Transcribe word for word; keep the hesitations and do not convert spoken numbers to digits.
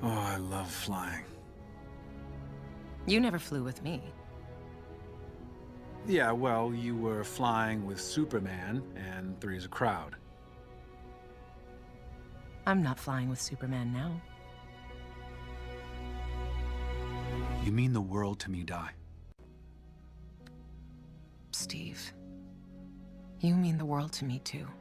Oh, I love flying. You never flew with me. Yeah, well, you were flying with Superman, and three's a crowd. I'm not flying with Superman now. You mean the world to me, Di. Steve, you mean the world to me too.